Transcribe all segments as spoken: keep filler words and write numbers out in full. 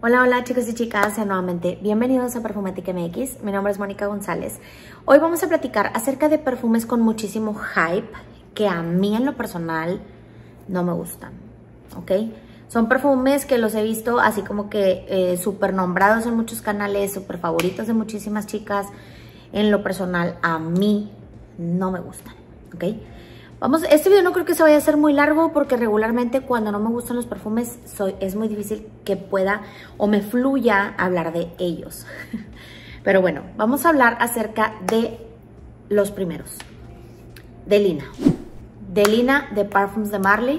Hola, hola chicos y chicas, sean nuevamente bienvenidos a Perfumatic M X. Mi nombre es Mónica González. Hoy vamos a platicar acerca de perfumes con muchísimo hype que a mí en lo personal no me gustan, ¿ok? Son perfumes que los he visto así como que eh, súper nombrados en muchos canales, súper favoritos de muchísimas chicas. En lo personal a mí no me gustan, ¿ok? Vamos, este video no creo que se vaya a hacer muy largo porque regularmente cuando no me gustan los perfumes soy, es muy difícil que pueda o me fluya hablar de ellos. Pero bueno, vamos a hablar acerca de los primeros. Delina. Delina de Parfums de Marly.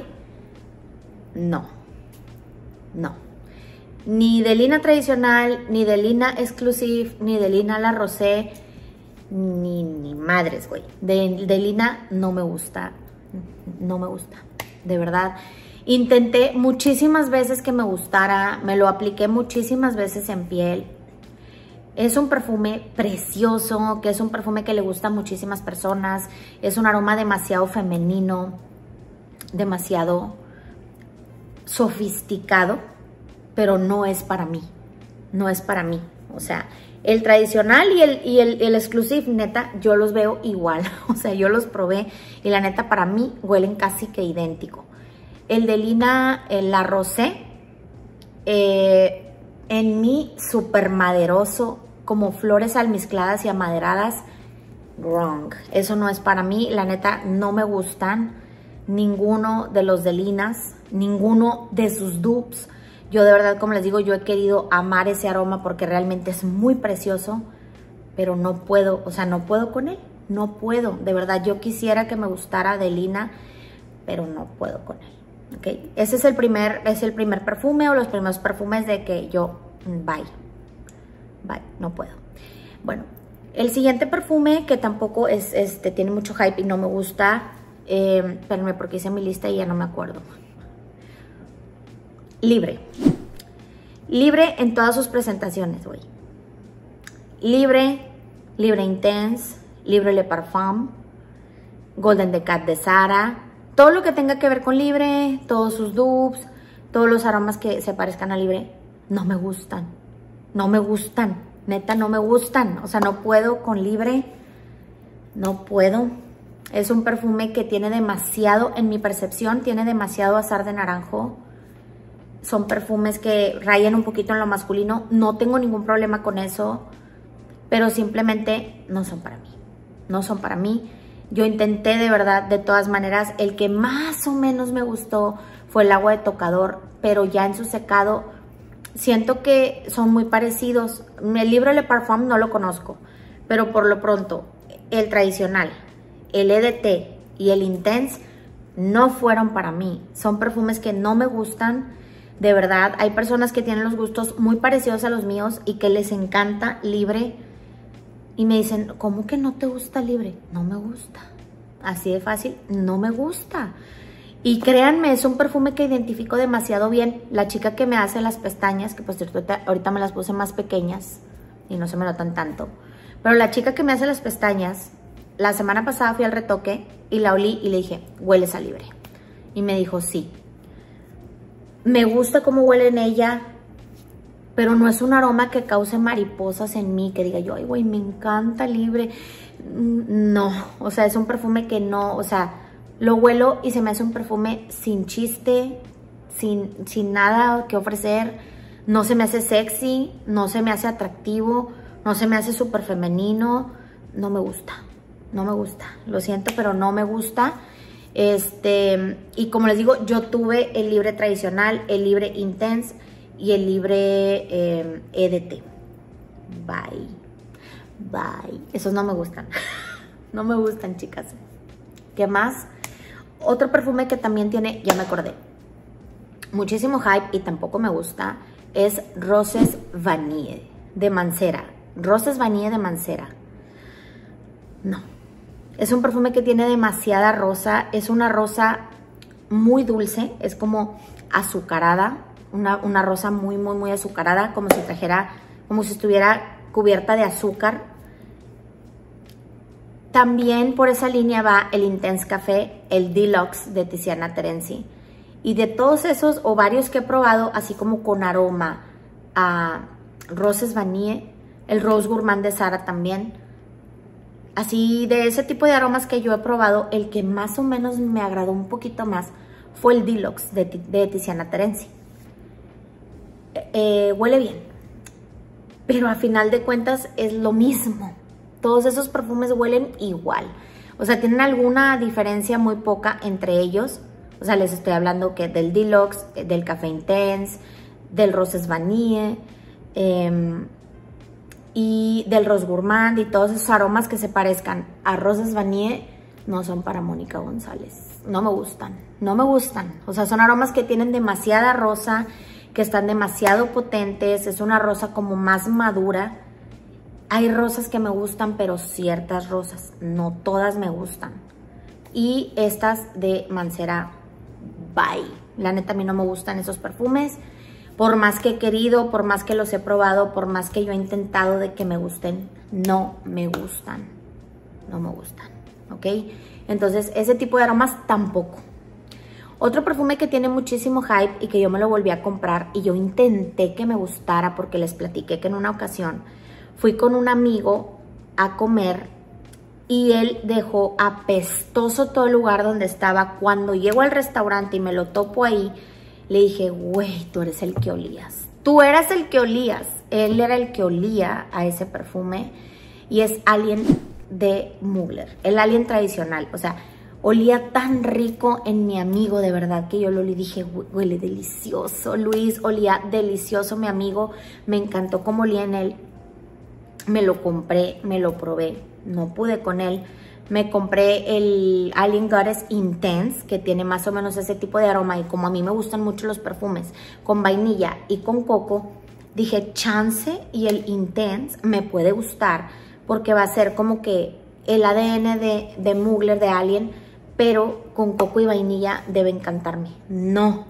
No. No. Ni Delina tradicional, ni Delina exclusive, ni Delina la Rosé. Ni, ni madres, güey. De, Delina no me gusta. No me gusta. De verdad. Intenté muchísimas veces que me gustara. Me lo apliqué muchísimas veces en piel. Es un perfume precioso. Que es un perfume que le gusta a muchísimas personas. Es un aroma demasiado femenino. Demasiado sofisticado. Pero no es para mí. No es para mí. O sea... El tradicional y el, y el, el exclusive, neta, yo los veo igual. O sea, yo los probé y la neta para mí huelen casi que idéntico. El Delina, el La Rosé, eh, en mí súper maderoso, como flores almizcladas y amaderadas. Wrong. Eso no es para mí. La neta, no me gustan ninguno de los Delinas, ninguno de sus dupes. Yo de verdad, como les digo, yo he querido amar ese aroma porque realmente es muy precioso, pero no puedo, o sea, no puedo con él, no puedo. De verdad, yo quisiera que me gustara Delina, pero no puedo con él, ¿ok? Ese es el primer, es el primer perfume o los primeros perfumes de que yo, bye, bye, no puedo. Bueno, el siguiente perfume que tampoco es, este, tiene mucho hype y no me gusta, eh, espérenme porque hice mi lista y ya no me acuerdo. Libre. Libre en todas sus presentaciones, güey. Libre, Libre Intense, Libre Le Parfum, Golden Decade de Zara. Todo lo que tenga que ver con Libre, todos sus dupes, todos los aromas que se parezcan a Libre, no me gustan. No me gustan. Neta, no me gustan. O sea, no puedo con Libre. No puedo. Es un perfume que tiene demasiado, en mi percepción, tiene demasiado azar de naranjo. Son perfumes que rayan un poquito en lo masculino. No tengo ningún problema con eso, pero simplemente no son para mí. No son para mí. Yo intenté de verdad, de todas maneras. El que más o menos me gustó fue el agua de tocador, pero ya en su secado siento que son muy parecidos. El Libre Le Parfum no lo conozco, pero por lo pronto el tradicional, el E D T y el Intense no fueron para mí. Son perfumes que no me gustan. De verdad, hay personas que tienen los gustos muy parecidos a los míos y que les encanta Libre. Y me dicen, ¿cómo que no te gusta Libre? No me gusta. Así de fácil, no me gusta. Y créanme, es un perfume que identifico demasiado bien. La chica que me hace las pestañas, que pues ahorita, ahorita me las puse más pequeñas y no se me notan tanto. Pero la chica que me hace las pestañas, la semana pasada fui al retoque y la olí y le dije, ¿hueles a Libre? Y me dijo, sí. Me gusta cómo huele en ella, pero no es un aroma que cause mariposas en mí, que diga yo, ay, güey, me encanta Libre. No, o sea, es un perfume que no, o sea, lo huelo y se me hace un perfume sin chiste, sin, sin nada que ofrecer. No se me hace sexy, no se me hace atractivo, no se me hace súper femenino. No me gusta, no me gusta. Lo siento, pero no me gusta. Este, y como les digo, yo tuve el Libre tradicional, el Libre Intense y el Libre eh, E D T. Bye. Bye. Esos no me gustan. No me gustan, chicas. ¿Qué más? Otro perfume que también tiene, ya me acordé, muchísimo hype y tampoco me gusta, es Roses Vanille de Mancera. Roses Vanille de Mancera. No. Es un perfume que tiene demasiada rosa. Es una rosa muy dulce. Es como azucarada. Una, una rosa muy, muy, muy azucarada. Como si trajera, como si estuviera cubierta de azúcar. También por esa línea va el Intense Café, el Deluxe de Tiziana Terenzi. Y de todos esos o varios que he probado, así como con aroma a Roses Vanille, el Rose Gourmand de Zara también. Así, de ese tipo de aromas que yo he probado, el que más o menos me agradó un poquito más fue el Deluxe de, de Tiziana Terenzi. Eh, huele bien, pero a final de cuentas es lo mismo. Todos esos perfumes huelen igual. O sea, tienen alguna diferencia muy poca entre ellos. O sea, les estoy hablando que del Deluxe, del Café Intense, del Roses Vanille, eh, y del Rose Gourmand, y todos esos aromas que se parezcan a Roses Vanille no son para Mónica González. No me gustan, no me gustan. O sea, son aromas que tienen demasiada rosa, que están demasiado potentes. Es una rosa como más madura. Hay rosas que me gustan, pero ciertas rosas, no todas me gustan. Y estas de Mancera, bye. La neta, a mí no me gustan esos perfumes. Por más que he querido, por más que los he probado, por más que yo he intentado de que me gusten, no me gustan. No me gustan, ¿ok? Entonces, ese tipo de aromas tampoco. Otro perfume que tiene muchísimo hype y que yo me lo volví a comprar y yo intenté que me gustara porque les platiqué que en una ocasión fui con un amigo a comer y él dejó apestoso todo el lugar donde estaba. Cuando llego al restaurante y me lo topo ahí, le dije, güey, tú eres el que olías. Tú eras el que olías. Él era el que olía a ese perfume y es Alien de Mugler, el Alien tradicional. O sea, olía tan rico en mi amigo, de verdad, que yo lo olí y dije, huele delicioso. Luis, olía delicioso mi amigo. Me encantó cómo olía en él. Me lo compré, me lo probé. No pude con él. Me compré el Alien Goddess Intense, que tiene más o menos ese tipo de aroma. Y como a mí me gustan mucho los perfumes con vainilla y con coco, dije, chance y el Intense me puede gustar, porque va a ser como que el A D N de, de Mugler, de Alien, pero con coco y vainilla debe encantarme. No,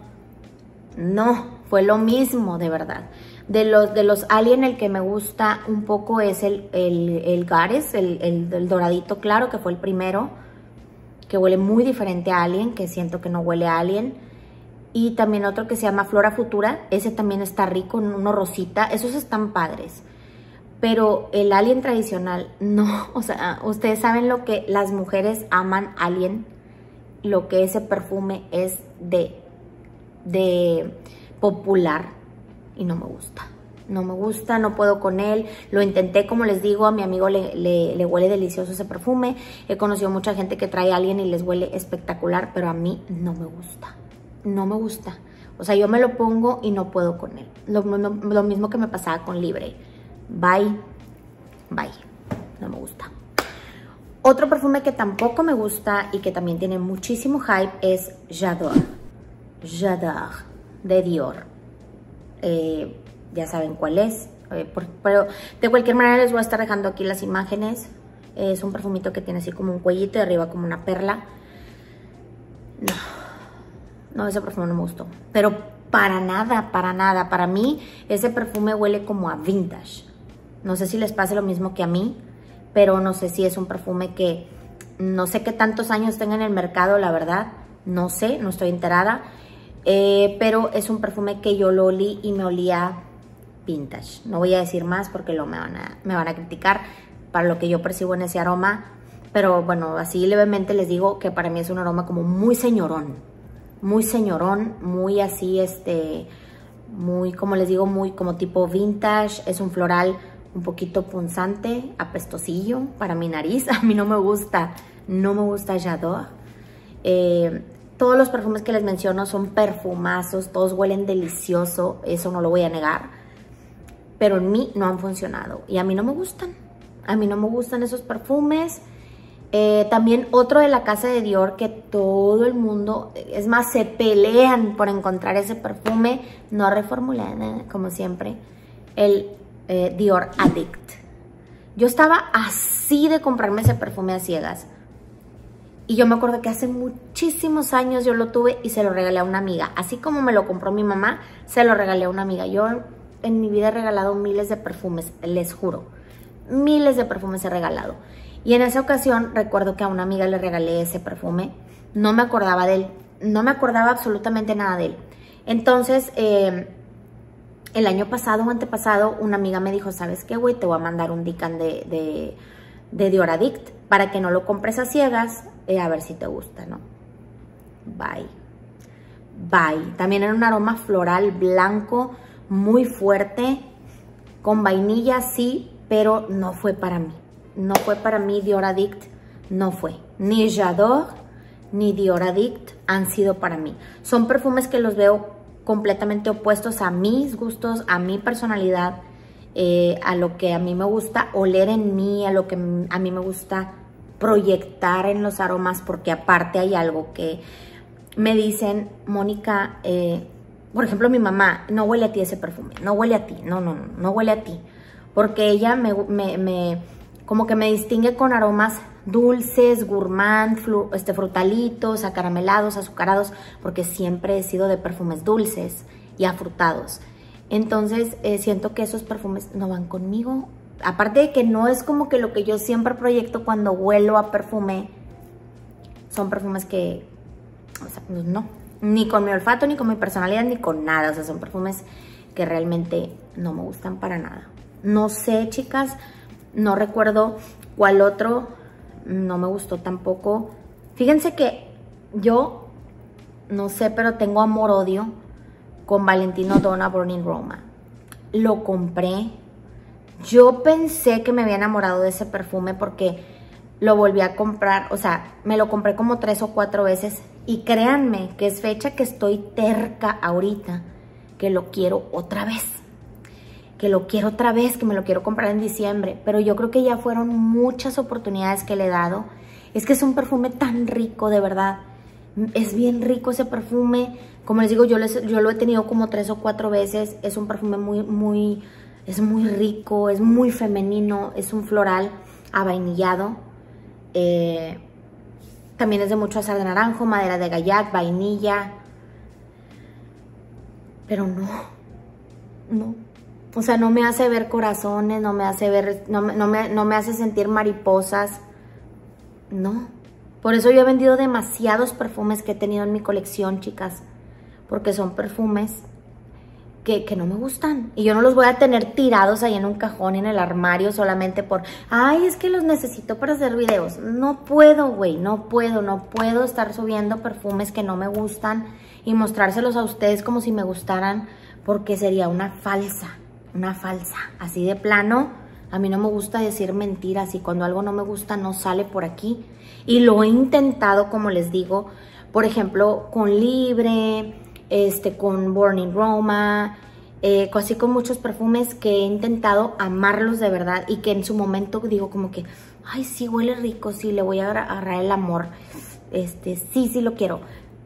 no, fue lo mismo, de verdad. De los, de los Alien, el que me gusta un poco es el, el, el Goddess, el, el, el doradito claro, que fue el primero, que huele muy diferente a Alien, que siento que no huele a Alien. Y también otro que se llama Flora Futura, ese también está rico, uno rosita, esos están padres. Pero el Alien tradicional, no, o sea, ustedes saben lo que las mujeres aman Alien, lo que ese perfume es de, de popular, y no me gusta, no me gusta, no puedo con él. Lo intenté, como les digo, a mi amigo le, le, le huele delicioso ese perfume. He conocido mucha gente que trae Alien y les huele espectacular, pero a mí no me gusta, no me gusta. O sea, yo me lo pongo y no puedo con él. Lo, lo, lo mismo que me pasaba con Libre. Bye, bye, no me gusta. Otro perfume que tampoco me gusta y que también tiene muchísimo hype es J'adore. J'adore de Dior. Eh, ya saben cuál es, eh, por, pero de cualquier manera les voy a estar dejando aquí las imágenes. Eh, es un perfumito que tiene así como un cuellito y arriba como una perla. No, no, ese perfume no me gustó, pero para nada, para nada. Para mí ese perfume huele como a vintage. No sé si les pase lo mismo que a mí, pero no sé si es un perfume que no sé qué tantos años tenga en el mercado, la verdad. No sé, no estoy enterada. Eh, pero es un perfume que yo lo olí y me olía vintage. No voy a decir más porque luego me van a, me van a criticar para lo que yo percibo en ese aroma. Pero bueno, así levemente les digo que para mí es un aroma como muy señorón. Muy señorón, muy así, este, muy, como les digo, muy como tipo vintage. Es un floral un poquito punzante, apestosillo para mi nariz. A mí no me gusta, no me gusta J'adore. Eh... Todos los perfumes que les menciono son perfumazos, todos huelen delicioso, eso no lo voy a negar. Pero en mí no han funcionado y a mí no me gustan. A mí no me gustan esos perfumes. Eh, también otro de la casa de Dior que todo el mundo, es más, se pelean por encontrar ese perfume. No reformulada, como siempre, el eh, Dior Addict. Yo estaba así de comprarme ese perfume a ciegas. Y yo me acuerdo que hace muchísimos años yo lo tuve y se lo regalé a una amiga. Así como me lo compró mi mamá, se lo regalé a una amiga. Yo en mi vida he regalado miles de perfumes, les juro. Miles de perfumes he regalado. Y en esa ocasión recuerdo que a una amiga le regalé ese perfume. No me acordaba de él. No me acordaba absolutamente nada de él. Entonces, eh, el año pasado o antepasado una amiga me dijo, ¿sabes qué, güey? Te voy a mandar un Dican de, de, de Dior Addict para que no lo compres a ciegas, eh, a ver si te gusta, ¿no? Bye. Bye. También era un aroma floral blanco, muy fuerte, con vainilla, sí, pero no fue para mí. No fue para mí Dior Addict, no fue. Ni J'adore, ni Dior Addict han sido para mí. Son perfumes que los veo completamente opuestos a mis gustos, a mi personalidad, eh, a lo que a mí me gusta oler en mí, a lo que a mí me gusta proyectar en los aromas, porque aparte hay algo que me dicen, Mónica, eh, por ejemplo, mi mamá, no huele a ti ese perfume, no huele a ti, no, no, no, no huele a ti, porque ella me, me, me como que me distingue con aromas dulces, gourmand, flu, este, frutalitos, acaramelados, azucarados, porque siempre he sido de perfumes dulces y afrutados. Entonces, eh, siento que esos perfumes no van conmigo. Aparte de que no es como que lo que yo siempre proyecto cuando huelo a perfume, son perfumes que, o sea, pues no, ni con mi olfato, ni con mi personalidad, ni con nada. O sea, son perfumes que realmente no me gustan para nada. No sé, chicas, no recuerdo cuál otro no me gustó tampoco. Fíjense que yo, no sé, pero tengo amor-odio con Valentino Donna Burning Roma. Lo compré. Yo pensé que me había enamorado de ese perfume porque lo volví a comprar. O sea, me lo compré como tres o cuatro veces. Y créanme que es fecha que estoy terca ahorita, que lo quiero otra vez. Que lo quiero otra vez, que me lo quiero comprar en diciembre, pero yo creo que ya fueron muchas oportunidades que le he dado. Es que es un perfume tan rico, de verdad. Es bien rico ese perfume. Como les digo, yo, les, yo lo he tenido como tres o cuatro veces. Es un perfume muy, muy, es muy rico, es muy femenino, es un floral avainillado. Eh, también es de mucho azar de naranjo, madera de gaillac, vainilla. Pero no, no. O sea, no me hace ver corazones, no me hace ver, no, no, me, no me hace sentir mariposas. No. Por eso yo he vendido demasiados perfumes que he tenido en mi colección, chicas. Porque son perfumes que, que no me gustan. Y yo no los voy a tener tirados ahí en un cajón, en el armario, solamente por, ay, es que los necesito para hacer videos. No puedo, güey, no puedo, no puedo estar subiendo perfumes que no me gustan y mostrárselos a ustedes como si me gustaran, porque sería una falsa. Una falsa, así de plano. A mí no me gusta decir mentiras y cuando algo no me gusta no sale por aquí. Y lo he intentado, como les digo, por ejemplo, con Libre, este, con Burning Roma, eh, así con muchos perfumes que he intentado amarlos de verdad y que en su momento digo como que, ay, sí, huele rico, sí, le voy a agarrar el amor, este, sí, sí lo quiero,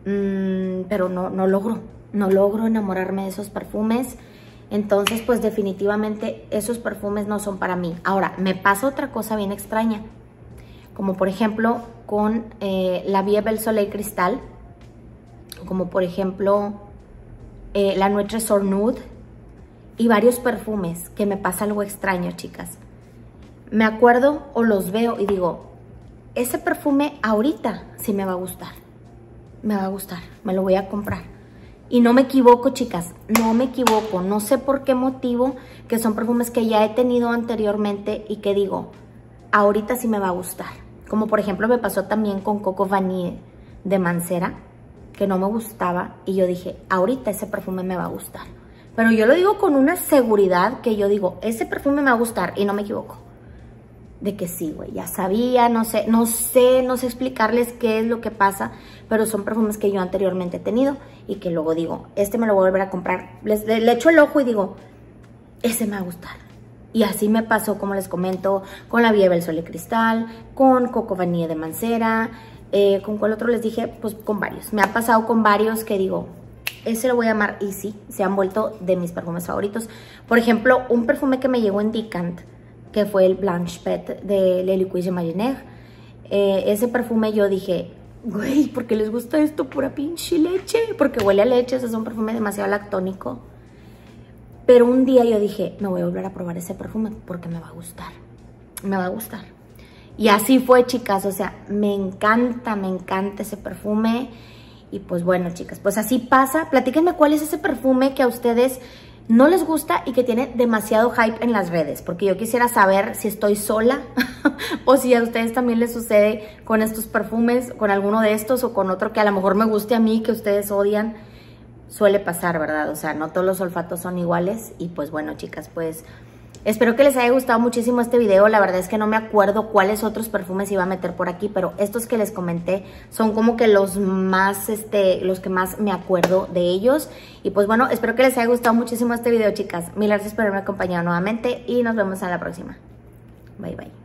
mm, pero no, no logro, no logro enamorarme de esos perfumes. Entonces, pues definitivamente esos perfumes no son para mí. Ahora, me pasa otra cosa bien extraña. Como por ejemplo con eh, la Vie Belle Soleil Cristal. Como por ejemplo eh, la Nuit Trésor Nude. Y varios perfumes que me pasa algo extraño, chicas. Me acuerdo o los veo y digo, ese perfume ahorita sí me va a gustar. Me va a gustar, me lo voy a comprar. Y no me equivoco, chicas, no me equivoco. No sé por qué motivo, que son perfumes que ya he tenido anteriormente y que digo, ahorita sí me va a gustar. Como por ejemplo me pasó también con Coco Vanille de Mancera, que no me gustaba. Y yo dije, ahorita ese perfume me va a gustar. Pero yo lo digo con una seguridad que yo digo, ese perfume me va a gustar y no me equivoco. De que sí, güey, ya sabía, no sé, no sé, no sé explicarles qué es lo que pasa, pero son perfumes que yo anteriormente he tenido y que luego digo, este me lo voy a volver a comprar. Les, le, le echo el ojo y digo, ese me va a gustar. Y así me pasó, como les comento, con la Vie Belle Soleil Cristal, con Coco Vanille de Mancera, eh, con cuál otro les dije, pues con varios. Me ha pasado con varios que digo, ese lo voy a amar y sí, se han vuelto de mis perfumes favoritos. Por ejemplo, un perfume que me llegó en Decant, que fue el Blanche Pet de Le Liquide Imaginaire. Eh, ese perfume yo dije, güey, ¿por qué les gusta esto? Pura pinche leche, porque huele a leche, o sea, es un perfume demasiado lactónico. Pero un día yo dije, me voy a volver a probar ese perfume porque me va a gustar, me va a gustar. Y así fue, chicas, o sea, me encanta, me encanta ese perfume. Y pues bueno, chicas, pues así pasa. Platíquenme cuál es ese perfume que a ustedes no les gusta y que tiene demasiado hype en las redes, porque yo quisiera saber si estoy sola o si a ustedes también les sucede con estos perfumes, con alguno de estos o con otro que a lo mejor me guste a mí, que ustedes odian. Suele pasar, ¿verdad? O sea, no todos los olfatos son iguales. Y pues bueno, chicas, pues espero que les haya gustado muchísimo este video. La verdad es que no me acuerdo cuáles otros perfumes iba a meter por aquí, pero estos que les comenté son como que los más, este, los que más me acuerdo de ellos. Y pues bueno, espero que les haya gustado muchísimo este video, chicas. Mil gracias por haberme acompañado nuevamente y nos vemos en la próxima. Bye, bye.